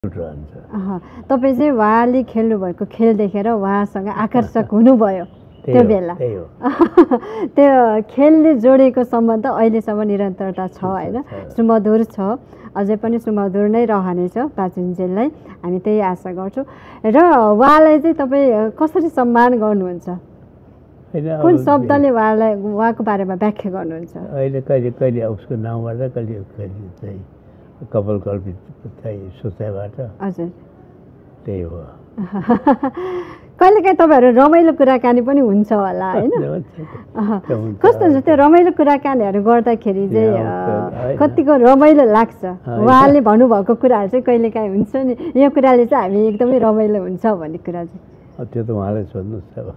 रहन्छ। तपाईँ चाहिँ उहाँले खेल्नुभएको खेल देखेर उहाँसँग आकर्षक हुनुभयो त्यो बेला। त्यो खेलले जोडेको सम्बन्ध अहिलेसम्म निरन्तरता छ होइन, सुमधुर छ, अझै पनि सुमधुर नै रहनेछ बाचुन्जेललाई, हामी त्यही आशा गर्छौँ। र उहाँलाई चाहिँ तपाईँ कसरी सम्मान गर्नुहुन्छ, कुन शब्दले उहाँको बारेमा व्याख्या गर्नुहुन्छ? अहिले कहिले कहिले उसको नाउँबाट, कहिले कहिले चाहिँ कपाल कल्पित चाहिँ सोचाइबाट। हजुर, त्यही हो। कहिलेकाहीँ तपाईँहरू रमाइलो कुराकानी पनि हुन्छ होला होइन? कस्तो हुन्छ त्यो रमाइलो कुराकानीहरू गर्दाखेरि चाहिँ कतिको रमाइलो लाग्छ? उहाँले भन्नुभएको कुराहरू चाहिँ कहिलेकाहीँ हुन्छ नि, यो कुराले चाहिँ हामी एकदमै रमाइलो हुन्छ भन्ने कुरा चाहिँ? त्यो त उहाँलाई सोध्नुहोस् अब।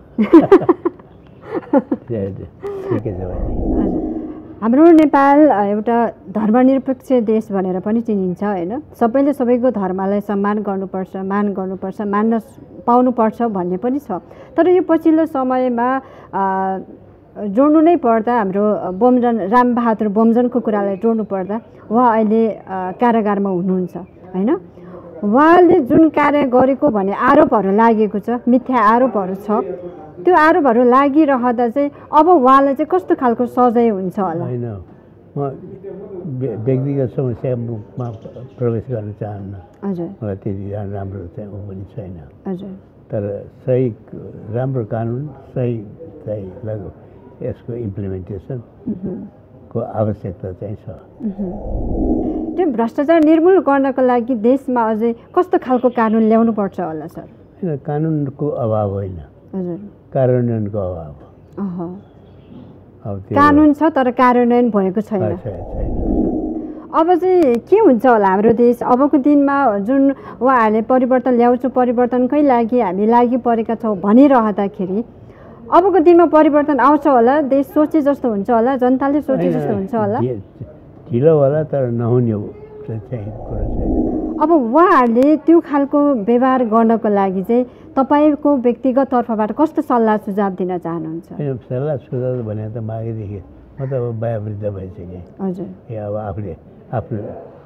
ठिकै छ भाइ। हाम्रो नेपाल एउटा धर्मनिरपेक्ष देश भनेर पनि चिनिन्छ होइन, सबैले सबैको धर्मलाई सम्मान गर्नुपर्छ, मान गर्नुपर्छ, मान्न पाउनुपर्छ भन्ने पनि छ। तर यो पछिल्लो समयमा जोड्नु नै पर्दा हाम्रो रामबहादुर बोम्जनको कुरालाई जोड्नु पर्दा उहाँ अहिले कारागारमा हुनुहुन्छ होइन। उहाँले जुन कार्य गरेको भन्ने आरोपहरू लागेको छ, मिथ्या आरोपहरू छ, त्यो आरोपहरू लागिरहँदा चाहिँ अब उहाँलाई चाहिँ कस्तो खालको सजाय हुन्छ होला? होइन, म व्यक्तिगत समस्यामा प्रवेश गर्न चाहन्न। हजुर, मलाई त्यति राम्रो चाहिँ ऊ पनि छैन। हजुर, तर सही राम्रो कानुन, सही चाहिँ यसको इम्प्लिमेन्टेसनको आवश्यकता चाहिँ छ। त्यो भ्रष्टाचार निर्मूल गर्नको लागि देशमा अझै कस्तो खालको कानुन ल्याउनु पर्छ होला सर? होइन, कानुनको अभाव होइन, हजुर, कार्यान्वयनको अभाव। कानुन छ तर कार्यान्वयन भएको छैन। अब चाहिँ के हुन्छ होला हाम्रो देश अबको दिनमा? जुन उहाँहरूले परिवर्तन ल्याउँछु, परिवर्तनकै लागि हामी लागि परेका छौँ भनिरहँदाखेरि अबको दिनमा परिवर्तन आउँछ होला? देश सोचे जस्तो हुन्छ होला? जनताले सोचे जस्तो हुन्छ होला? ढिलो होला तर नहुने चाहिँ कुरो छैन। अब उहाँहरूले त्यो खालको व्यवहार गर्नको लागि चाहिँ तपाईँको व्यक्तिगत तर्फबाट कस्तो सल्लाह सुझाव दिन चाहनुहुन्छ? सल्लाह सुझाव भने त मागेदेखि म त अब वयोवृद्ध भइसकेँ। हजुर, अब आफूले आफ्नो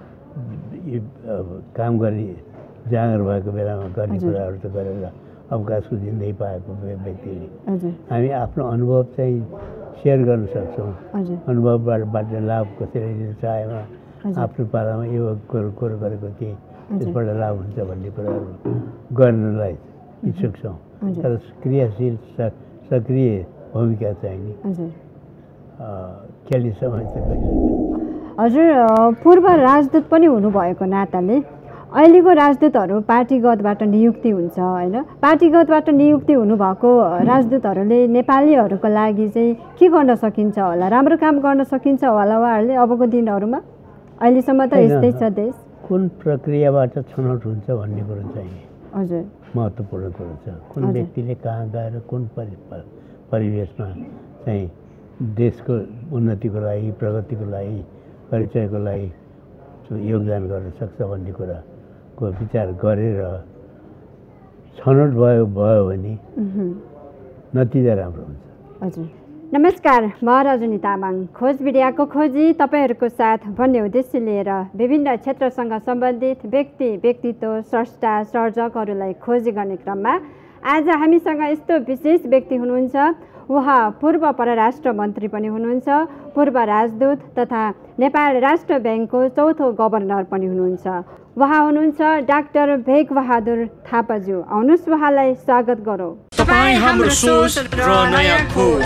काम गर्ने जाँगर भएको बेलामा गर्ने कुराहरू त गरेर अवकाशको जिन्दगी पाएको व्यक्तिले हामी आफ्नो अनुभव चाहिँ सेयर गर्न सक्छौँ। अनुभवबाट लाभ कसैले लिन चाहेमा आफ्नो पालामा यो कुरो गरेको थिएँ, त्यसबाट लाभ हुन्छ भन्ने कुराहरू गर्नलाई इच्छुक छौँ। तर क्रियाशील सक्रिय भूमिका चाहिने खेल्ने समय चाहिँ। हजुर, पूर्व राजदूत पनि हुनुभएको नाताले अहिलेको राजदूतहरू पार्टीगतबाट नियुक्ति हुन्छ होइन, पार्टीगतबाट नियुक्ति हुनुभएको राजदूतहरूले नेपालीहरूको लागि चाहिँ के गर्न सकिन्छ होला? राम्रो काम गर्न सकिन्छ होला उहाँहरूले अबको दिनहरूमा? अहिलेसम्म त यस्तै छ देश। कुन प्रक्रियाबाट छनौट हुन्छ भन्ने कुरो चाहिँ हजुर महत्त्वपूर्ण कुरो छ। कुन व्यक्तिले कहाँ गएर कुन परिवेशमा चाहिँ देशको उन्नतिको लागि, प्रगतिको लागि, परिचयको लागि योगदान गर्न सक्छ भन्ने कुराको विचार गरेर छनौट भयो भने नतिजा राम्रो हुन्छ। हजुर, नमस्कार, म रजनी तामाङ। खोज मिडियाको खोजी तपाईँहरूको साथ भन्ने उद्देश्य लिएर विभिन्न क्षेत्रसँग सम्बन्धित व्यक्ति, व्यक्तित्व, स्रष्टा, सर्जकहरूलाई खोजी गर्ने क्रममा आज हामीसँग यस्तो विशेष व्यक्ति हुनुहुन्छ। उहाँ पूर्व परराष्ट्र मन्त्री पनि हुनुहुन्छ, पूर्व राजदूत तथा नेपाल राष्ट्र ब्याङ्कको चौथो गभर्नर पनि हुनुहुन्छ। उहाँ हुनुहुन्छ डाक्टर भेगबहादुर थापाज्यू। आउनुहोस् उहाँलाई स्वागत गरौँ। तपाईं हाम्रो सोच र नयाँ खोज।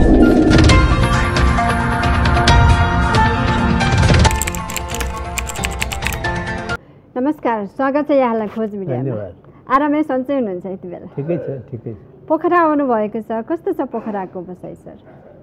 नमस्कार, स्वागत छ यहाँलाई खोज मिडियामा। धन्यवाद। आरामै सन्चै हुनुहुन्छ यति बेला? ठिकै छ, ठिकै छ। पोखरा आउनुभएको छ, कस्तो छ पोखराको बसाइ सर?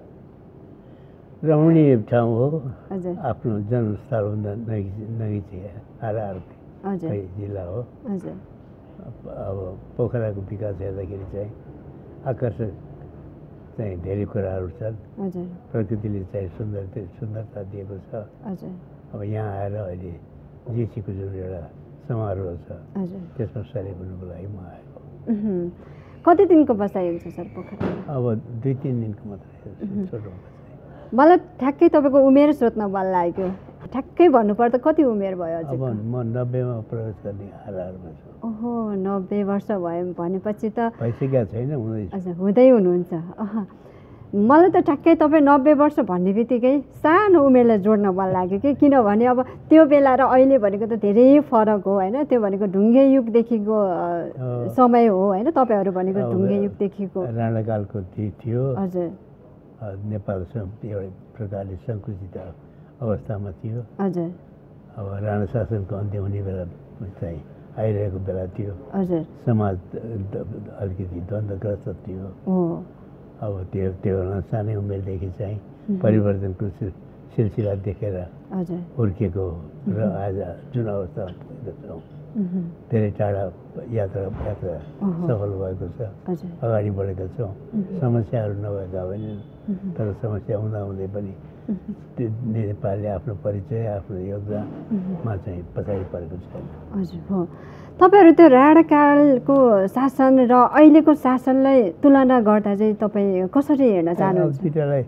रमणीय ठाउँ हो। हजुर, आफ्नो जन्मस्थलभन्दा नजिकै आरआरपी जिल्ला हो। हजुर, अब पोखराको विकास हेर्दाखेरि चाहिँ आकर्षक चाहिँ धेरै कुराहरू छन्। हजुर, प्रकृतिले चाहिँ सुन्दरता दिएको छ। हजुर, अब यहाँ आएर अहिले जेसीको जुन एउटा समारोह छ हजुर, त्यसमा सरेक हुनुको लागि म आएको। कति दिनको बसाइ हुन्छ सर पोखरा? अब 2-3 दिनको मात्रै छोटो बसाइ। मलाई ठ्याक्कै तपाईँको उमेर सोध्न मन लाग्यो। ठ्याक्कै भन्नुपर्दा कति उमेर भयो अब म 90मा प्रवेश गर्ने हालमा छु। ओहो 90 वर्ष भयो भनेपछि त भइसकेको छैन हुँदै हुनुहुन्छ। मलाई त ठ्याक्कै तपाईँ 90 वर्ष भन्ने बित्तिकै सानो उमेरलाई जोड्न मन लाग्यो कि किनभने अब त्यो बेला र अहिले भनेको त धेरै फरक हो होइन। त्यो भनेको ढुङ्गे युगदेखिको समय हो होइन। तपाईँहरू भनेको ढुङ्गे युगदेखिको राणाकालको थियो। हजुर नेपाल एउटा प्रकारले सङ्कुचित अवस्थामा थियो। हजुर अब राणा शासनको अन्त्य हुने बेला चाहिँ आइरहेको बेला थियो। हजुर समाज अलिकति द्वन्द्वग्रस्त थियो। अब त्यो बेला सानै उमेरदेखि चाहिँ परिवर्तनको सिलसिला देखेर हुर्किएको र आज जुन अवस्थामा पुगेको छौँ धेरै टाढा यात्रा सफल भएको छ, अगाडि बढेका छौँ। समस्याहरू नभएका होइनन्, तर समस्या हुँदाहुँदै पनि नेपालले आफ्नो परिचय आफ्नो योगदानमा चाहिँ पछाडि परेको छैन। हजुर हो। तपाईँहरू त्यो राणाकालको शासन र अहिलेको शासनलाई तुलना गर्दा चाहिँ तपाईँ कसरी हेर्न चाहनुहुन्छ? दुईटालाई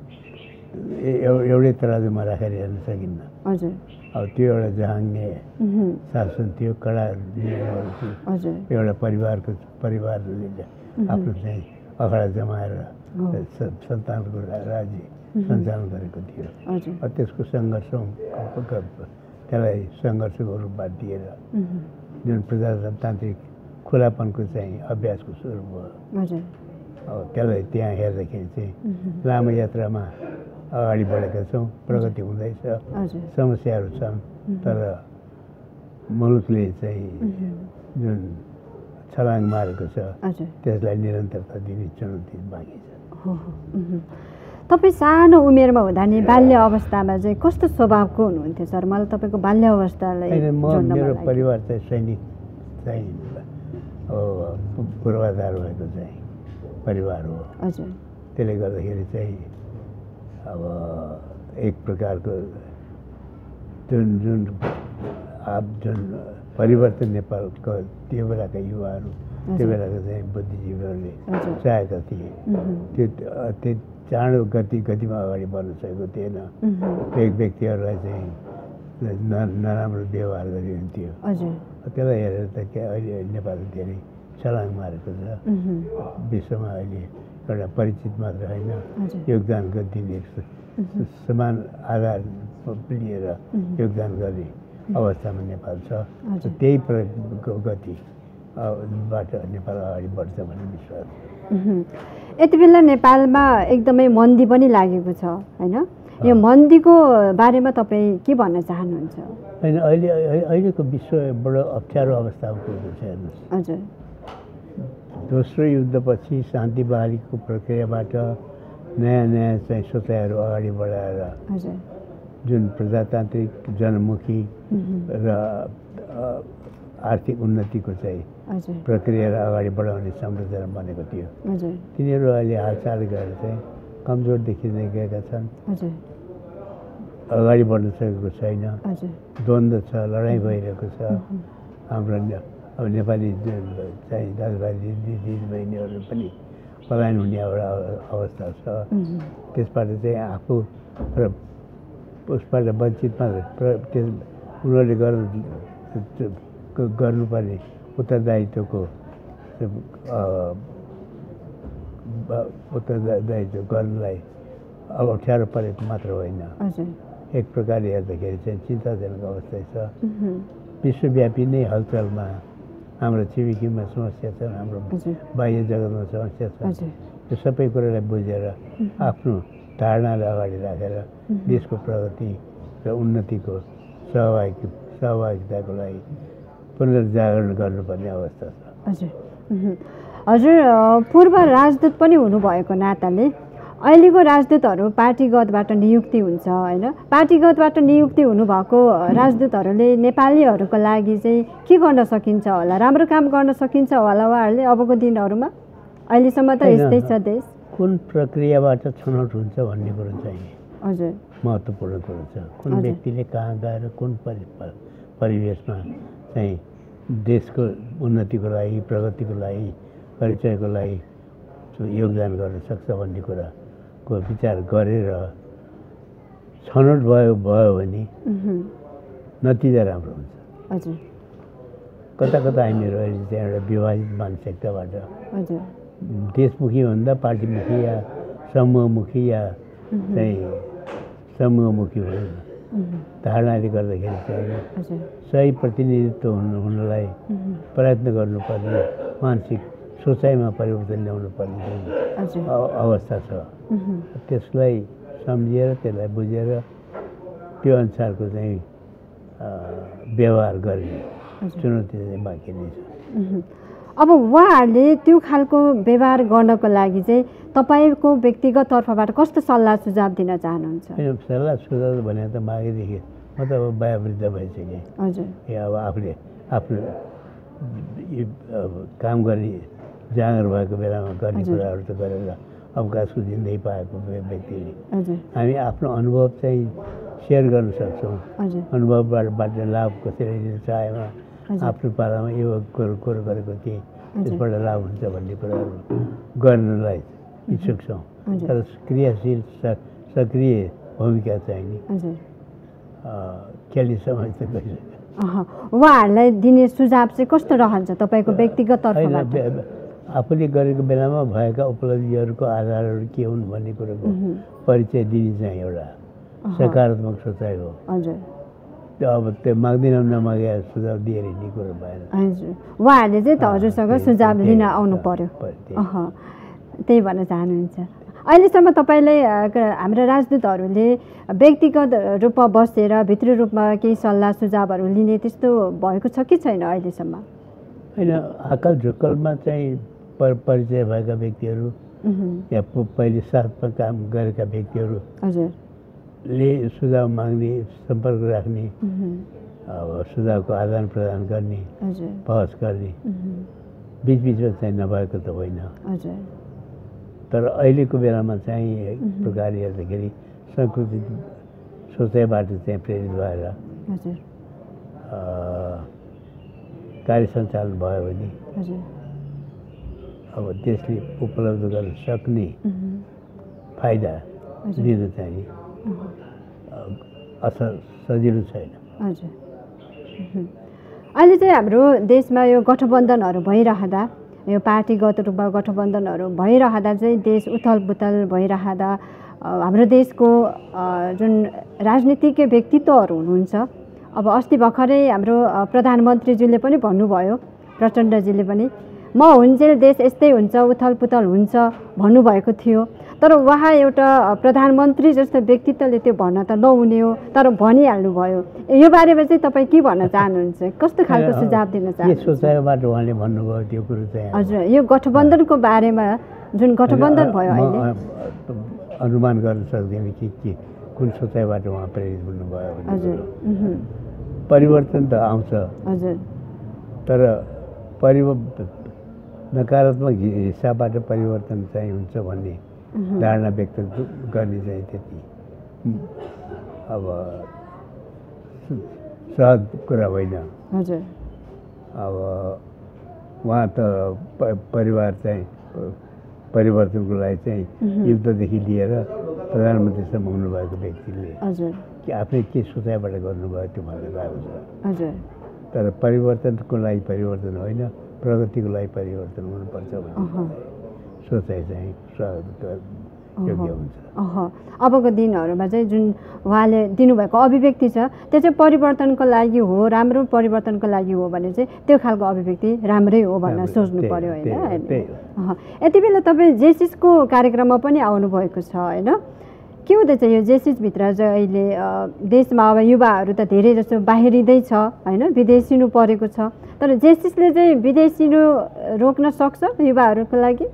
एउटै तराजुमा राखेर हेर्न सकिन्न। हजुर अब त्यो एउटा जहाङ्गे शासन थियो, कडा नियमहरू थियो। एउटा परिवारले आफ्नो चाहिँ अखडा जमाएर सन्तानको राज्य सञ्चालन गरेको थियो। त्यसको सङ्घर्षौँ त्यसलाई सङ्घर्षको रूपमा दिएर जुन प्रजातान्त्रिक खुलापनको चाहिँ अभ्यासको स्वरूप भयो। अब त्यसलाई त्यहाँ हेर्दाखेरि चाहिँ लामो यात्रामा अगाडि बढेका छौँ, प्रगति हुँदैछ, समस्याहरू छन्, तर मुलुकले चाहिँ जुन छलाङ मारेको छ त्यसलाई निरन्तरता दिने चुनौती बाँकी छ। तपाईँ सानो उमेरमा हुँदा नि बाल्य अवस्थामा चाहिँ कस्तो स्वभावको हुनुहुन्थ्यो सर? मलाई तपाईँको बाल्य अवस्थालाई मेरो परिवार चाहिँ सैनिक चाहिँ पूर्वाधार भएको चाहिँ परिवार हो। हजुर त्यसले गर्दाखेरि चाहिँ अब एक प्रकारको जुन परिवर्तन नेपालको त्यो बेलाका युवाहरू त्यो बेलाको चाहिँ बुद्धिजीवीहरूले चाहेका थिए त्यो चाँडो गतिमा अगाडि बढ्न सकेको थिएन। एक व्यक्तिहरूलाई चाहिँ नराम्रो व्यवहार गरिन्थ्यो। त्यसलाई हेरेर त क्या अहिले नेपाल धेरै छलाङ मारेको छ। विश्वमा अहिले एउटा परिचित मात्र होइन, योगदान दिने समान आधार लिएर योगदान गर्ने अवस्थामा नेपाल छ। त्यही गतिबाट नेपाल अगाडि बढ्छ भन्ने विश्वास। यति बेला नेपालमा एकदमै मन्दी पनि लागेको छ होइन। यो मन्दीको बारेमा तपाईँ के भन्न चाहनुहुन्छ? होइन, अहिलेको विश्व बडो अप्ठ्यारो अवस्थामा पुगेको छ हेर्नुहोस्। हजुर दोस्रो युद्धपछि शान्ति बहालीको प्रक्रियाबाट नयाँ चाहिँ सोचाइहरू अगाडि बढाएर जुन प्रजातान्त्रिक जनमुखी र आर्थिक उन्नतिको चाहिँ प्रक्रियालाई अगाडि बढाउने संरचना बनेको थियो। तिनीहरू अहिले हालचाल गरेर चाहिँ कमजोर देखिँदै गएका छन्, अगाडि बढ्न सकेको छैन, द्वन्द्व छ, लडाइँ भइरहेको छ। हाम्रो अब नेपाली चाहिँ दाजुभाइ दिदीबहिनीहरू पनि पलायन हुने एउटा अवस्था छ। त्यसबाट चाहिँ आफू र उसबाट वञ्चित मात्र उनीहरूले गर्नुपर्ने उत्तरदायित्व गर्नलाई अब अप्ठ्यारो परेको मात्र होइन, एक प्रकारले हेर्दाखेरि चाहिँ चिन्ताजनक अवस्था छ। विश्वव्यापी नै हलचलमा हाम्रो छिमेकीमा समस्या छ, हाम्रो बाह्य जगतमा समस्या छ। त्यो सबै कुरालाई बुझेर आफ्नो धारणालाई अगाडि राखेर देशको प्रगति र उन्नतिको सहभागिताको लागि पुनर्जागरण गर्नुपर्ने अवस्था छ। हजुर पूर्व राजदूत पनि हुनुभएको नाताले अहिलेको राजदूतहरू पार्टीगतबाट नियुक्ति हुन्छ होइन। पार्टीगतबाट नियुक्ति हुनुभएको राजदूतहरूले नेपालीहरूको लागि चाहिँ के गर्न सकिन्छ होला? राम्रो काम गर्न सकिन्छ होला उहाँहरूले अबको दिनहरूमा? अहिलेसम्म त यस्तै छ देश। कुन प्रक्रियाबाट छनौट हुन्छ भन्ने कुरो चाहिँ हजुर महत्त्वपूर्ण कुरो छ। कुन व्यक्तिले कहाँ गएर कुन परिवेशमा चाहिँ देशको उन्नतिको लागि, प्रगतिको लागि, परिचयको लागि योगदान गर्न सक्छ भन्ने कुराको विचार गरेर छनौट भयो भने नतिजा राम्रो हुन्छ। हजुर कता कता हामीहरू अहिले चाहिँ एउटा विभाजित मानसिकताबाट देशमुखी भन्दा पार्टीमुखी या समूहमुखी या चाहिँ समूहमुखी भनौँ न धारणाले गर्दाखेरि चाहिँ सही प्रतिनिधित्व हुनलाई प्रयत्न गर्नुपर्ने मानसिक सोचाइमा परिवर्तन ल्याउनुपर्ने अवस्था छ। त्यसलाई सम्झेर त्यसलाई बुझेर त्यो अनुसारको चाहिँ व्यवहार गर्ने चुनौती चाहिँ बाँकी नै छ। अब उहाँहरूले त्यो खालको व्यवहार गर्नको लागि चाहिँ तपाईँको व्यक्तिगत तर्फबाट कस्तो सल्लाह सुझाव दिन चाहनुहुन्छ? सल्लाह सुझाव भने त मागेदेखि म त अब वयोवृद्ध भइसकेँ। हजुर ए अब आफूले आफ्नो काम गर्ने जाँगर भएको बेलामा गर्ने कुराहरू त गरेर अवकाश दिँदै पाएको व्यक्तिले हामी आफ्नो अनुभव चाहिँ सेयर गर्न सक्छौँ। अनुभवबाट लाभ कसैले लिन चाहेमा आफ्नो पालामा यो कुरो गरेको थिएँ त्यसबाट लाभ हुन्छ भन्ने कुराहरू गर्नलाई इच्छुक छौँ। तर क्रियाशील सक्रिय भूमिका चाहिने खेल्ने समय त गइसक्यो। उहाँहरूलाई दिने सुझाव चाहिँ कस्तो रहन्छ तपाईँको व्यक्तिगत तर्फबाट? आफूले गरेको बेलामा भएका उपलब्धिहरूको आधारहरू के हुन् भन्ने कुरोको परिचय दिने चाहिँ एउटा सकारात्मक सोचाइ हो। हजुर त्यो अब त्यो माग्दैनौँ नमागे सुझाव दिएर हिँड्ने कुरो भएन। हजुर उहाँहरूले चाहिँ त हजुरसँग सुझाव लिन आउनु पर्यो। त्यही भन्न चाहनुहुन्छ? अहिलेसम्म तपाईँले हाम्रा राजदूतहरूले व्यक्तिगत रूपमा बसेर भित्री रूपमा केही सल्लाह सुझावहरू लिने त्यस्तो भएको छ कि छैन अहिलेसम्म? होइन, आकल झुक्कलमा चाहिँ परिचय भएका व्यक्तिहरू या पहिले साथमा काम गरेका व्यक्तिहरू ले सुझाव माग्ने, सम्पर्क राख्ने, अब सुझावको आदान प्रदान गर्ने, बहस गर्ने बिचबिचमा चाहिँ नभएको त होइन। तर अहिलेको बेलामा चाहिँ एक प्रकारले हेर्दाखेरि सांस्कृतिक सोचाइबाट चाहिँ प्रेरित भएर कार्य सञ्चालन भयो भने अब देशले उपलब्ध गर्न सक्ने फाइदा दिन चाहिँ सजिलो छैन। हजुर अहिले चाहिँ हाम्रो देशमा यो गठबन्धनहरू भइरहँदा, यो पार्टीगत रूपमा गठबन्धनहरू भइरहँदा चाहिँ देश उथलपुथल भइरहँदा हाम्रो देशको जुन राजनीतिज्ञ व्यक्तित्वहरू हुनुहुन्छ, अब अस्ति भर्खरै हाम्रो प्रधानमन्त्रीज्यूले पनि भन्नुभयो, प्रचण्डजीले पनि म हुन्जेल देश यस्तै हुन्छ, उथलपुथल हुन्छ भन्नुभएको थियो। तर उहाँ एउटा प्रधानमन्त्री जस्तो व्यक्तित्वले त्यो भन्न त नहुने हो, तर भनिहाल्नु भयो। यो बारेमा चाहिँ तपाईँ के भन्न चाहनुहुन्छ? कस्तो खालको सुझाव दिन चाहनुहुन्छ? सोचाइबाट उहाँले भन्नुभयो त्यो कुरो चाहिँ। हजुर यो गठबन्धनको बारेमा जुन गठबन्धन भयो अहिले अनुमान गर्न सक्दैन कि कुन सोचाइबाट उहाँ प्रेरित हुनुभयो भने। हजुर परिवर्तन त आउँछ। हजुर तर नकारात्मक हिसाबबाट परिवर्तन चाहिँ हुन्छ भन्ने धारणा व्यक्त गर्ने चाहिँ त्यति अब सहज कुरा होइन। हजुर अब उहाँ त परिवार चाहिँ परिवर्तनको लागि चाहिँ युद्धदेखि लिएर प्रधानमन्त्रीसम्म हुनुभएको व्यक्तिले कि आफ्नै के सोचाइबाट गर्नुभयो त्यो भन्ने भएको छ। तर परिवर्तनको लागि परिवर्तन होइन, प्रगतिको लागि परिवर्तन हुनुपर्छ भन्ने सोचाइ चाहिँ योग्य हुन्छ। अबको दिनहरूमा चाहिँ जुन उहाँले दिनुभएको अभिव्यक्ति छ त्यो चाहिँ परिवर्तनको लागि हो, राम्रो परिवर्तनको लागि हो भने चाहिँ त्यो खालको अभिव्यक्ति राम्रै हो भनेर सोच्नु पर्यो होइन? यति बेला तपाईँ जेसिसको कार्यक्रममा पनि आउनुभएको छ होइन? के हुँदैछ यो जेसिसभित्र चाहिँ अहिले देशमा अब युवाहरू त धेरै जसो बाहिरिँदैछ होइन, विदेशिनु परेको छ, तर जेसिसले चाहिँ विदेशिनु रोक्न सक्छ युवाहरूको लागि?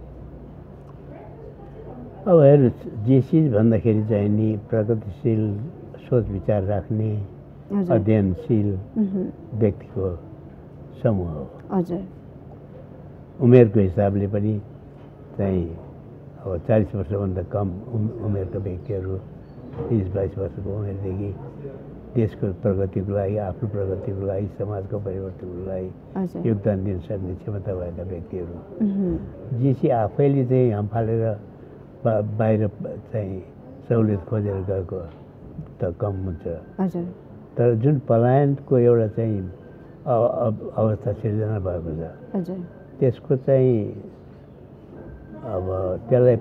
अब हेर्नु, जेसिस भन्दाखेरि चाहिँ नि प्रगतिशील सोच विचार राख्ने अध्ययनशील व्यक्तिको समूह हो। हजुर उमेरको हिसाबले पनि चाहिँ अब 40 वर्षभन्दा कम उमेरका व्यक्तिहरू 30-22 वर्षको उमेरदेखि देशको प्रगतिको लागि, आफ्नो प्रगतिको लागि, समाजको परिवर्तनको लागि योगदान दिन सक्ने क्षमता भएका व्यक्तिहरू। जेसी आफैले चाहिँ हाम फालेर बाहिर चाहिँ सहुलियत खोजेर गएको त कम हुन्छ। हजुर। तर जुन पलायनको एउटा चाहिँ अवस्था सिर्जना भएको छ, हजुर, त्यसको चाहिँ अब त्यसलाई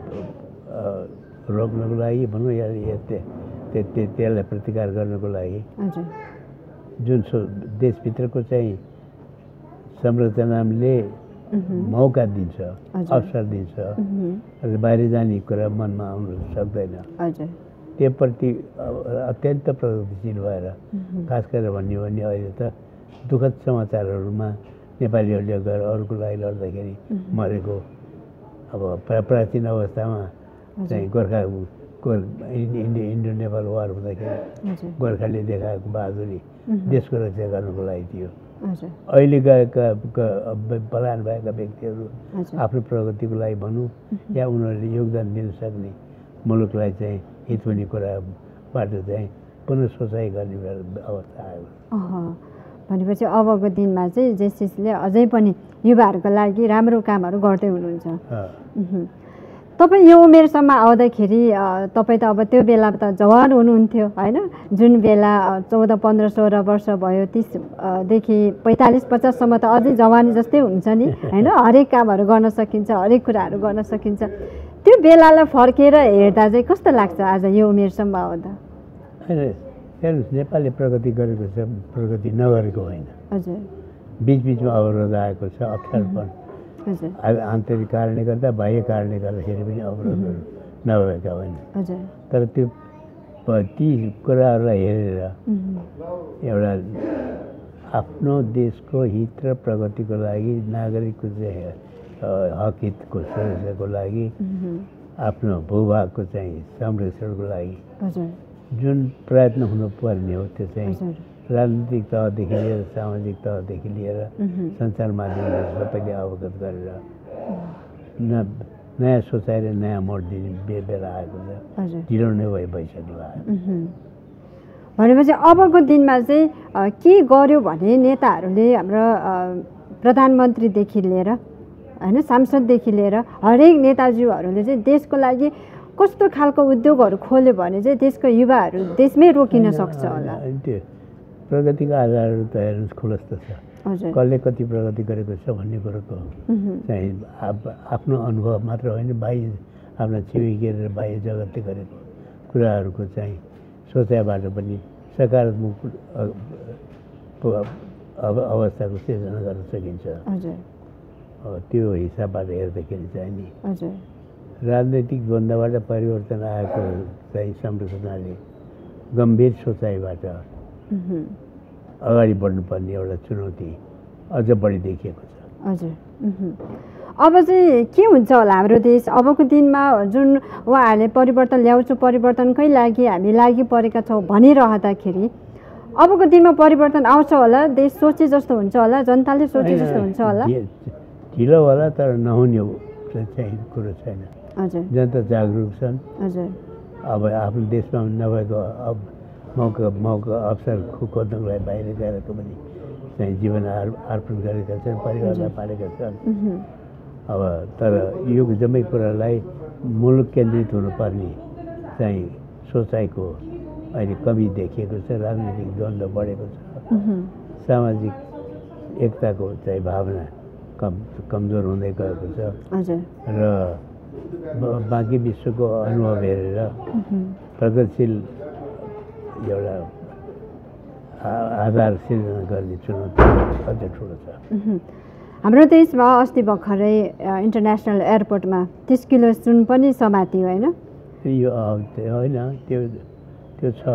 रोक्नको लागि भनौँ या त्यसलाई प्रतिकार गर्नको लागि हजुर, जुन देशभित्रको चाहिँ संरचनाले मौका दिन्छ, अवसर दिन्छ, बाहिर जाने कुरा मनमा आउन सक्दैन। हजुर, त्योप्रति अत्यन्त प्रगतिशील भएर खास गरेर भन्यो भने अहिले त दुःखद समाचारहरूमा नेपालीहरूले गएर अरूको लागि लड्दाखेरि मरेको, अब प्राचीन अवस्थामा चाहिँ इन्डो नेपाल वार हुँदाखेरि गोर्खाले देखाएको बहादुरी देशको रक्षा गर्नको लागि थियो। अहिले गएका पलायन भएका व्यक्तिहरू आफ्नो प्रगतिको लागि भनौँ या उनीहरूले योगदान दिन सक्ने मुलुकलाई चाहिँ हित हुने कुराबाट चाहिँ पुनः सोचाइ गर्ने अवस्था आयो। भनेपछि अबको दिनमा चाहिँ जेसिसले अझै पनि युवाहरूको लागि राम्रो कामहरू गर्दै हुनुहुन्छ। तपाईँ यो उमेरसम्म आउँदाखेरि तपाईँ त अब त्यो बेला त जवान हुनुहुन्थ्यो होइन? जुन बेला 14, 15, 16 वर्ष भयो, 30देखि 45, 50सम्म त अझै जवानी जस्तै हुन्छ नि होइन? हरेक कामहरू गर्न सकिन्छ, हरेक कुराहरू गर्न सकिन्छ। त्यो बेलालाई फर्केर हेर्दा चाहिँ कस्तो लाग्छ आज यो उमेरसम्म आउँदा? होइन, हेर्नुहोस्, नेपालले प्रगति गरेको छ, प्रगति नगरेको होइन। हजुर। बिचबिचमा अवरोध आएको छ, अप्ठ्यारोपन आन्तरिक कारणले गर्दा, बाह्य कारणले गर्दाखेरि पनि अवरोधहरू नभएका होइन। तर त्यो ती कुराहरूलाई हेरेर एउटा आफ्नो देशको हित र प्रगतिको लागि, नागरिकको चाहिँ हक हितको सुरक्षाको लागि, आफ्नो भूभागको चाहिँ संरक्षणको लागि जुन प्रयत्न हुनुपर्ने हो, त्यो चाहिँ राजनीतिक तहदेखि लिएर सामाजिक तहदेखि लिएर सञ्चार माध्यमबाट सबैले अवगत गरेर नयाँ सोचाइ र नयाँ मोड दिने बेला आएको छ। ढिलो नै भइसक्यो। भनेपछि अबको दिनमा चाहिँ के गर्यो भने नेताहरूले, हाम्रो प्रधानमन्त्रीदेखि लिएर होइन, सांसददेखि लिएर हरेक नेताज्यूहरूले चाहिँ देशको लागि कस्तो खालको उद्योगहरू खोल्यो भने चाहिँ देशको युवाहरू देशमै रोकिन सक्छ होला? प्रगतिको आधारहरू त हेर्नुहोस् खुलस्त छ। कसले कति प्रगति गरेको छ भन्ने कुरोको चाहिँ आफ्नो अनुभव मात्र होइन, बाह्य आफ्ना छिमेकी र बाह्य जगतले गरेको कुराहरूको चाहिँ सोचाइबाट पनि सकारात्मक अवस्थाको सिर्जना गर्न सकिन्छ। त्यो हिसाबबाट हेर्दाखेरि चाहिँ नि राजनैतिक द्वन्द्वबाट परिवर्तन आएको चाहिँ संरचनाले गम्भीर सोचाइबाट अगाडि बढ्नुपर्ने एउटा चुनौती अझ बढी देखिएको छ। हजुर। अब चाहिँ के हुन्छ होला हाम्रो देश अबको दिनमा? जुन उहाँहरूले परिवर्तन ल्याउँछु, परिवर्तनकै लागि हामी लागि परेका छौँ भनिरहँदाखेरि अबको दिनमा परिवर्तन आउँछ होला? देश सोचे जस्तो हुन्छ होला? जनताले सोचे जस्तो हुन्छ होला? ढिलो होला, तर नहुने चाहिँ कुरो छैन। जनता जागरुक छन्। अब आफ्नो देशमा नभएको मौका अवसर खोज्नको लागि बाहिर गएर पनि चाहिँ जीवन अर्पण गरेका छन्, परिवारलाई पालेका छन्। अब तर यो जम्मै कुरालाई मुलुक केन्द्रित हुनुपर्ने चाहिँ सोचाइको अहिले कमी देखिएको छ। राजनीतिक द्वन्द्व बढेको छ, सामाजिक एकताको चाहिँ भावना कमजोर हुँदै गएको छ र बाँकी विश्वको अनुभव हेरेर प्रगतिशील एउटा आधार सिर्जना गर्ने चुनौती अझ ठुलो छ। हाम्रो देशमा अस्ति भर्खरै इन्टरनेसनल एयरपोर्टमा 30 किलो सुन पनि समातियो होइन? यो होइन, त्यो छ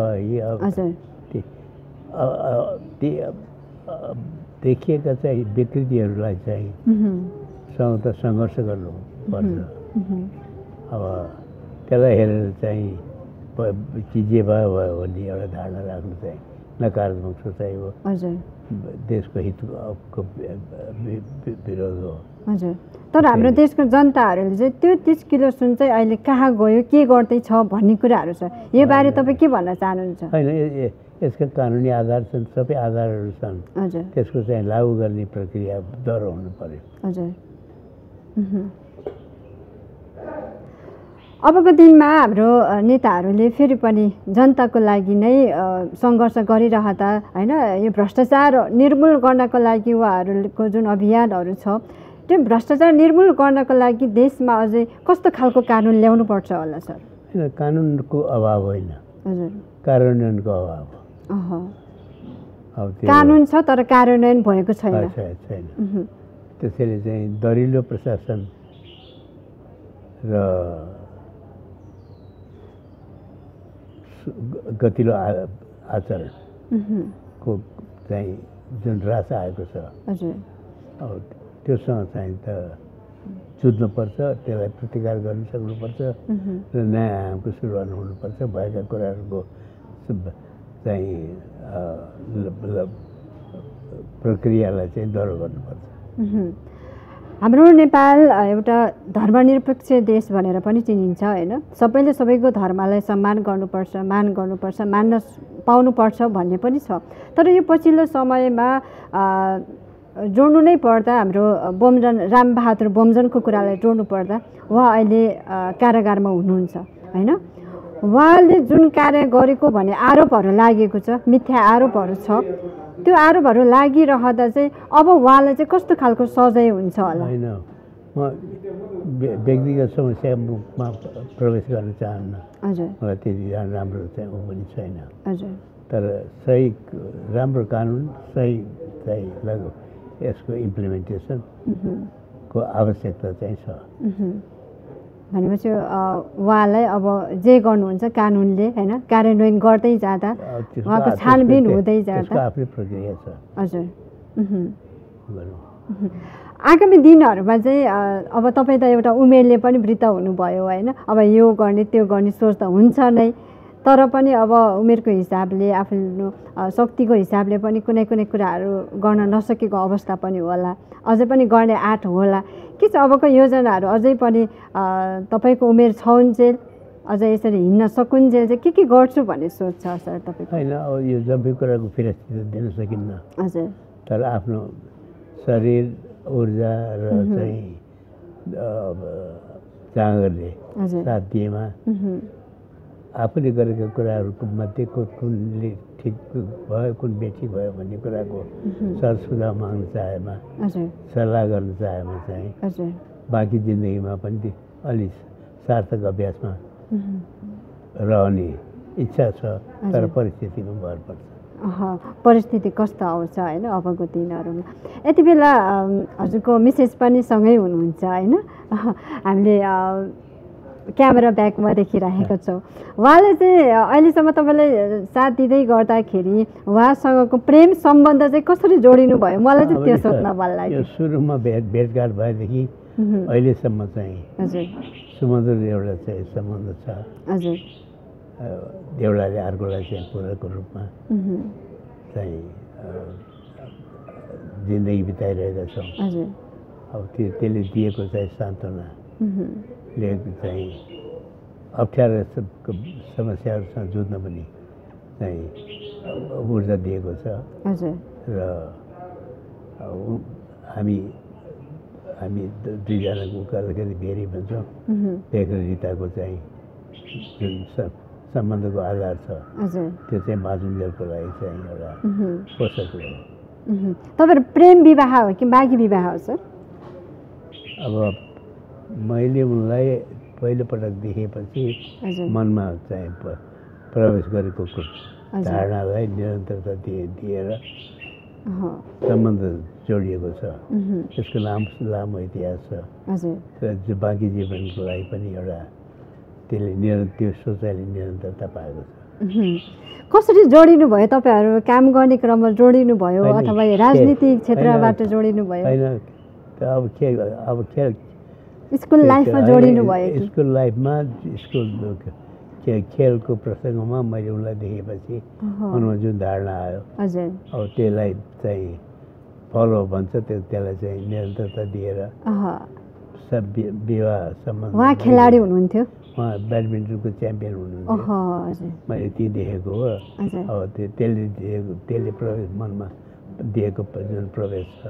देखिएका चाहिँ विकृतिहरूलाई चाहिँ सङ्घर्ष गर्नुपर्छ। अब त्यसलाई हेरेर चाहिँ जे भयो भन्ने एउटा धारणा राख्नु चाहिँ नकारात्मक सोचाइ हो, देशको हितको विरोध हो। हजुर। तर हाम्रो देशको जनताहरूले चाहिँ त्यो 30 किलो सुन चाहिँ अहिले कहाँ गयो, के गर्दैछ भन्ने कुराहरू छ। यो बारे तपाईँ के भन्न चाहनुहुन्छ? होइन, यसका कानुनी आधार छन्, सबै आधारहरू छन्। त्यसको चाहिँ लागू गर्ने प्रक्रिया दह्रो हुनु पर्यो। हजुर। अबको दिनमा हाम्रो नेताहरूले फेरि पनि जनताको लागि नै सङ्घर्ष गरिरहँदा होइन यो भ्रष्टाचार निर्मूल गर्नको लागि उहाँहरूको जुन अभियानहरू छ त्यो भ्रष्टाचार निर्मूल गर्नको लागि देशमा अझै कस्तो खालको कानुन ल्याउनुपर्छ होला सर? कानुनको अभाव होइन, हजुर, कार्यान्वयनको अभाव। कानुन छ तर कार्यान्वयन भएको छैन। त्यसैले चाहिँ दरिलो प्रशासन र गतिलो आचरणको चाहिँ जुन रास आएको छ अब त्योसँग चाहिँ त जुझ्नुपर्छ, त्यसलाई प्रतिकार गर्न सक्नुपर्छ र नयाँ आयामको सुरुवात हुनुपर्छ। भएका कुराहरूको चाहिँ प्रक्रियालाई चाहिँ दह्रो गर्नुपर्छ। हाम्रो नेपाल एउटा धर्मनिरपेक्ष देश भनेर पनि चिनिन्छ होइन। सबैले सबैको धर्मलाई सम्मान गर्नुपर्छ, मान गर्नुपर्छ, मान्न पाउनुपर्छ भन्ने पनि छ। तर यो पछिल्लो समयमा जोड्नु नै पर्दा हाम्रो रामबहादुर बोम्जनको कुरालाई जोड्नु पर्दा उहाँ अहिले कारागारमा हुनुहुन्छ होइन। उहाँले जुन कार्य गरेको भन्ने आरोपहरू लागेको छ, मिथ्या आरोपहरू छ, त्यो आरोपहरू लागिरहँदा चाहिँ अब उहाँलाई चाहिँ कस्तो खालको सजाय हुन्छ होला? होइन, म व्यक्तिगत समस्यामा प्रवेश गर्न चाहन्न। हजुर, मलाई त्यति राम्रो चाहिँ ऊ पनि छैन। हजुर, तर सही राम्रो कानुन सही चाहिँ यसको इम्प्लिमेन्टेसनको आवश्यकता चाहिँ छ। भनेपछि उहाँलाई अब जे गर्नुहुन्छ कानुनले होइन कार्यान्वयन गर्दै जाँदा उहाँको छानबिन हुँदै जाँदा आफ्नै प्रक्रिया छ। हजुर, आगामी दिनहरूमा चाहिँ अब तपाईँ त एउटा उमेरले पनि वृद्ध हुनुभयो होइन। अब यो गर्ने त्यो गर्ने सोच त हुन्छ नै, तर पनि अब उमेरको हिसाबले आफ्नो शक्तिको हिसाबले पनि कुनै कुनै कुराहरू गर्न नसकेको अवस्था पनि होला, अझै पनि गर्ने आँट होला। के छ अबको योजनाहरू? अझै पनि तपाईँको उमेर छउन्जेल अझै यसरी हिँड्न सकुन्जेल चाहिँ के गर्छु भन्ने सोच छ सर तपाईँको? होइन, अब यो जम्मै कुराको फिरस्ती त दिन सकिन्न। हजुर, तर आफ्नो शरीर ऊर्जा र चाहिँ जाँगरले साथ दिएमा आफूले गरेका कुराहरूको मध्ये कुनले ठिक भयो, कुन बेठिक भयो भन्ने कुराको सरसुझाव माग्न चाहेमा, सल्लाह गर्न चाहेमा चाहिँ बाँकी जिन्दगीमा पनि अलि सार्थक अभ्यासमा रहने इच्छा छ। तर परिस्थितिमा भर पर्छ। परिस्थिति कस्तो आउँछ होइन अबको दिनहरूमा। यति बेला हजुरको मिसेस पनि सँगै हुनुहुन्छ होइन। हामीले क्यामेरा ब्याकमा देखिरहेको छौँ। उहाँले चाहिँ अहिलेसम्म तपाईँलाई साथ दिँदै गर्दाखेरि उहाँसँगको प्रेम सम्बन्ध चाहिँ कसरी जोडिनु भयो? मलाई चाहिँ त्यो सोध्न मन लाग्यो। सुरुमा भेटघाट भएदेखि अहिलेसम्म चाहिँ हजुर सुमधुर एउटा चाहिँ सम्बन्ध छ। हजुर, एउटाले अर्कोलाई चाहिँ पूरकको रूपमा चाहिँ जिन्दगी बिताइरहेका छौँ। हजुर, अब त्यसले दिएको चाहिँ सान्त्वनाले चाहिँ अप्ठ्यारो समस्याहरूसँग जुझ्न पनि चाहिँ ऊर्जा दिएको छ। हजुर, र हामी दुईजनाको गर्दाखेरि धेरै भन्छौँ। भेग र रिताको चाहिँ जुन सम्बन्धको आधार छ त्यो चाहिँ बाँचुन्जेलको लागि चाहिँ एउटा पोषक हो। तपाईँहरू प्रेम विवाह हो कि बाँकी विवाह हो सर? अब मैले उनलाई पहिलोपटक देखेपछि मनमा चाहिँ प्रवेश गरेको धारणालाई निरन्तरता दिएर सम्बन्ध जोडिएको छ। त्यसको लामो इतिहास छ र बाँकी जीवनको लागि पनि एउटा त्यसले त्यो सोचाइले निरन्तरता पाएको छ। कसरी जोडिनु भयो? तपाईँहरू काम गर्ने क्रममा जोडिनु भयो अथवा राजनीतिक क्षेत्रबाट जोडिनु भयो? होइन, अब खेल स्कुल लाइफमा जोडिनु भयो? स्कुल लाइफमा खेलको प्रसङ्गमा मैले उनलाई देखेपछि मनमा जुन धारणा आयो अब त्यसलाई चाहिँ फलो भन्छ, त्यसलाई चाहिँ निरन्तरता दिएर विवाह सम्बन्ध। उहाँ खेलाडी हुनुहुन्थ्यो? उहाँ ब्याडमिन्टनको च्याम्पियन हुनुहुन्थ्यो। मैले ती देखेको हो। अब त्यसले प्रवेश मनमा दिएको जुन प्रवेश छ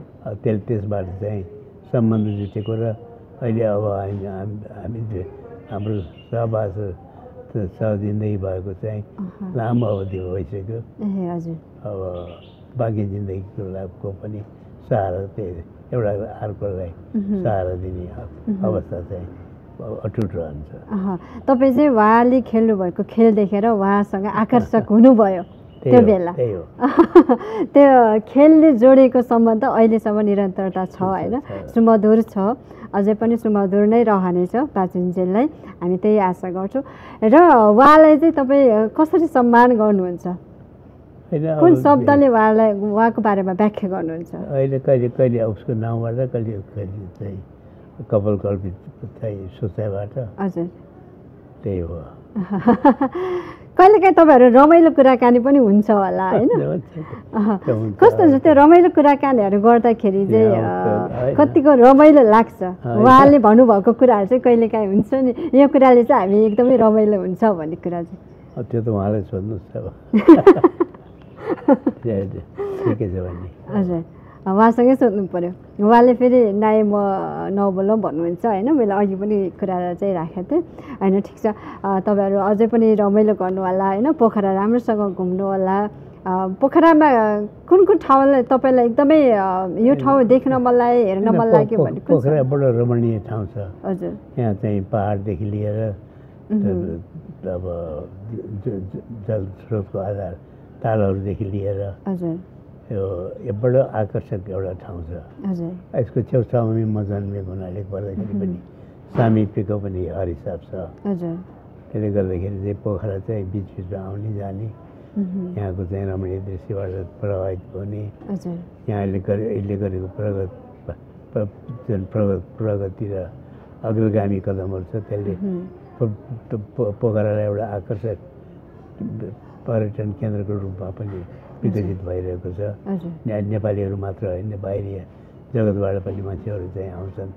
त्यसबाट चाहिँ सम्बन्ध जुटेको र अहिले अब हामी हाम्रो सहवास सहजिन्दगी भएको चाहिँ लामो अवधि भइसक्यो। हजुर। अब बाँकी जिन्दगीको पनि सहारा त्यही एउटा अर्कोलाई सहारा दिने अवस्था चाहिँ अटुट रहन्छ। तपाईँ चाहिँ उहाँले खेल्नुभएको खेल देखेर उहाँसँग आकर्षक हुनुभयो त्यो बेला। त्यो खेलले जोडेको सम्बन्ध अहिलेसम्म निरन्तरता छ होइन, सुमधुर छ, अझै पनि सुमधुर नै रहनेछ बाचुन्जेललाई, हामी त्यही आशा गर्छौँ। र उहाँलाई चाहिँ तपाईँ कसरी सम्मान गर्नुहुन्छ, कुन शब्दले उहाँको बारेमा व्याख्या गर्नुहुन्छ? अहिले कहिले कहिले उसको नाउँबाट, कहिले कहिले चाहिँ कल्पित चाहिँ सोचाइबाट। हजुर, त्यही हो। कहिलेकाहीँ तपाईँहरू रमाइलो कुराकानी पनि हुन्छ होला होइन? कस्तो हुन्छ त्यो रमाइलो कुराकानीहरू गर्दाखेरि चाहिँ कतिको रमाइलो लाग्छ? उहाँले भन्नुभएको कुराहरू चाहिँ कहिलेकाहीँ हुन्छ नि, यो कुराले चाहिँ हामी एकदमै रमाइलो हुन्छ भन्ने कुरा चाहिँ? त्यो त उहाँलाई सोध्नुहोस् अब। ठिकै छ भन्ने। हजुर, उहाँसँगै सोध्नु पऱ्यो। उहाँले फेरि नाइ म नबोलौँ भन्नुहुन्छ होइन, मैले अघि पनि कुरा चाहिँ राखेको थिएँ होइन। ठिक छ, तपाईँहरू अझै पनि रमाइलो गर्नु होला होइन, पोखरा राम्रोसँग घुम्नु होला। पोखरामा कुन कुन ठाउँलाई तपाईँलाई एकदमै यो ठाउँ देख्न मन लाग्यो, हेर्न मन लाग्यो भन्ने? पोखरा बडो रमणीय ठाउँ छ। हजुर, यहाँ चाहिँ पहाडदेखि लिएर अब जल स्रोतको आधार तालहरूदेखि लिएर यो बडो आकर्षक एउटा ठाउँ छ। यसको छेउछाउमा म जन्मेको हुनाले गर्दाखेरि पनि सामिप्यको पनि हरिसाब छ। त्यसले गर्दाखेरि चाहिँ पोखरा चाहिँ बिचबिचमा आउने जाने, यहाँको चाहिँ रमणीय दृश्यबाट प्रभावित हुने, यहाँले गरेको प्रगति र अग्रगामी कदमहरू छ, त्यसले पोखरालाई एउटा आकर्षक पर्यटन केन्द्रको रूपमा पनि विकसित भइरहेको छ। नेपालीहरू मात्र होइन, बाहिरी जगतबाट पनि मान्छेहरू चाहिँ आउँछन्।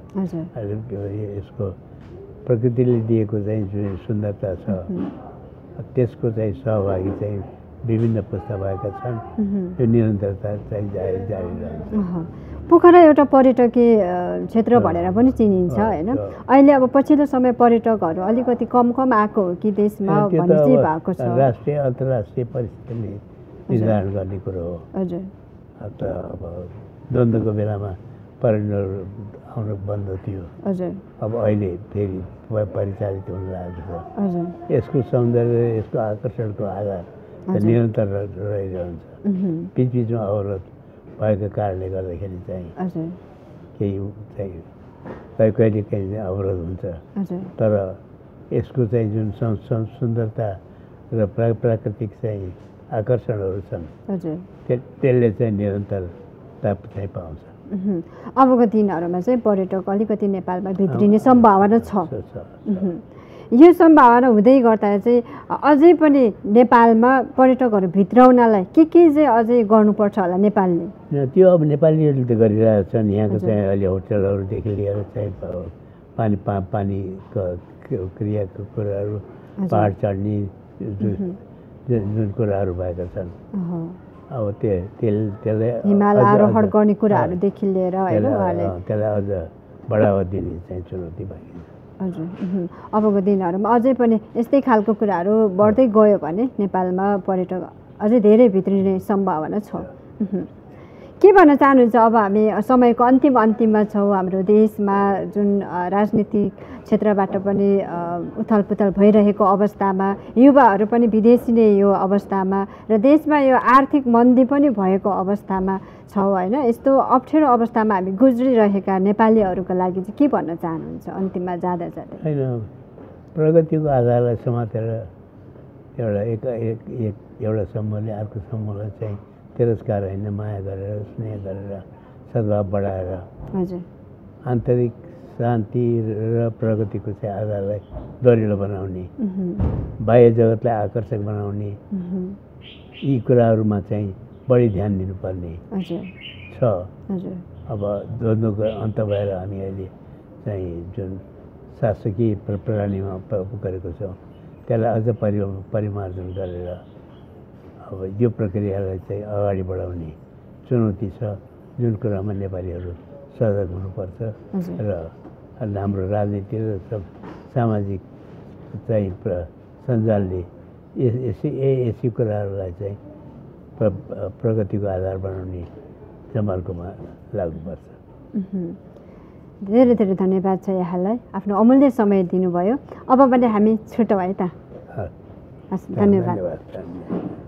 यसको प्रकृतिले दिएको चाहिँ जुन सुन्दरता छ त्यसको चाहिँ सहभागी चाहिँ विभिन्न पुस्ता भएका छन्। यो निरन्तरता चाहिँ जारी रहन्छ। पोखरा एउटा पर्यटकीय क्षेत्र भनेर पनि चिनिन्छ होइन। अहिले अब पछिल्लो समय पर्यटकहरू अलिकति कम आएको हो कि देशमा भन्ने चाहिँ भएको छ। राष्ट्रिय अन्तर्राष्ट्रिय परिस्थितिले निर्धारण गर्ने कुरो हो। हजुर, अब द्वन्द्वको बेलामा पर्यटकहरू आउन बन्द थियो। हजुर, अब अहिले फेरि परिचालित हुन लागेको छ। हजुर, यसको सौन्दर्य, यसको आकर्षणको आधार निरन्तर रहिरहन्छ। बिचबिचमा अवरोध भएको कारणले गर्दाखेरि चाहिँ केही चाहिँ कहिले कहिले अवरोध हुन्छ, तर यसको चाहिँ जुन सुन्दरता र प्राकृतिक चाहिँ आकर्षणहरू छन् त्यसले चाहिँ निरन्तरता चाहिँ पाउँछ। अबको दिनहरूमा चाहिँ पर्यटक अलिकति नेपालमा भित्रिने सम्भावना छ। यो सम्भावना हुँदै गर्दा चाहिँ अझै पनि नेपालमा पर्यटकहरू भित्राउनलाई के चाहिँ अझै गर्नुपर्छ होला नेपालले? त्यो अब नेपालीहरूले त गरिरहेका छन्। यहाँको चाहिँ अहिले होटलहरूदेखि लिएर चाहिँ पानीको क्रियाको कुराहरू, पहाड चढ्ने जुन कुराहरू भएका छन्, अब त्यसलाई हिमाल आरोहण गर्ने कुराहरूदेखि लिएर त्यसलाई अझ बढावा दिने चाहिँ चुनौती भइन्छ। हजुर, अबको दिनहरूमा अझै पनि यस्तै खालको कुराहरू बढ्दै गयो भने नेपालमा पर्यटक अझै धेरै भित्रिने सम्भावना छ। के भन्न चाहनुहुन्छ? अब हामी समयको अन्तिममा छौँ। हाम्रो देशमा जुन राजनीतिक क्षेत्रबाट पनि उथलपुथल भइरहेको अवस्थामा, युवाहरू पनि विदेशी नै यो अवस्थामा, र देशमा यो आर्थिक मन्दी पनि भएको अवस्थामा छौँ होइन। यस्तो अप्ठ्यारो अवस्थामा हामी गुज्रिरहेका नेपालीहरूको लागि चाहिँ के भन्न चाहनुहुन्छ अन्तिममा जाँदा? होइन, प्रगतिको आधारलाई समातेर एउटा समूहले अर्को समूहलाई चाहिँ तिरस्कार होइन, माया गरेर, स्नेह गरेर, सद्भाव बढाएर आन्तरिक शान्ति र प्रगतिको चाहिँ आधारलाई दरिलो बनाउने, बाह्य जगतलाई आकर्षक बनाउने, यी कुराहरूमा चाहिँ बढी ध्यान दिनुपर्ने छ। अब द्वन्द्वको अन्त भएर हामी अहिले चाहिँ जुन शासकीय प्रणालीमा गरेको छौँ त्यसलाई अझ परिमार्जन गरेर अब यो प्रक्रियालाई चाहिँ अगाडि बढाउने चुनौती छ, जुन कुरामा नेपालीहरू सजग हुनुपर्छ। र हाम्रो राजनीति र सामाजिक चाहिँ सञ्जालले यसै कुराहरूलाई चाहिँ प्रगतिको आधार बनाउने जमर्कोमा लाग्नुपर्छ। धेरै धेरै धन्यवाद छ यहाँलाई, आफ्नो अमूल्य समय दिनुभयो। अब भने हामी छुटौँ है त। हस्, धन्यवाद।